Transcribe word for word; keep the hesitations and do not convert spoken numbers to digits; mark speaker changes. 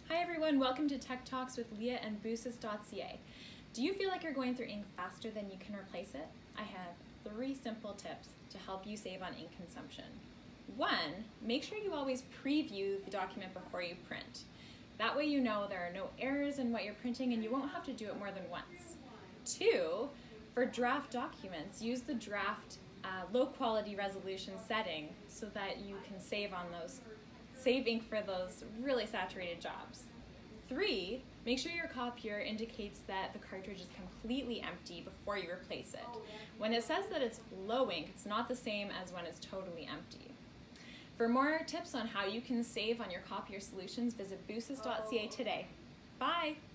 Speaker 1: Hi everyone, welcome to Tech Talks with Leah and Boosys dot c a. Do you feel like you're going through ink faster than you can replace it? I have three simple tips to help you save on ink consumption. One, make sure you always preview the document before you print. That way you know there are no errors in what you're printing and you won't have to do it more than once. Two, for draft documents, use the draft uh, low quality resolution setting so that you can save on those Save ink for those really saturated jobs. Three, make sure your copier indicates that the cartridge is completely empty before you replace it. When it says that it's low ink, it's not the same as when it's totally empty. For more tips on how you can save on your copier solutions, visit Boosys dot c a today. Bye!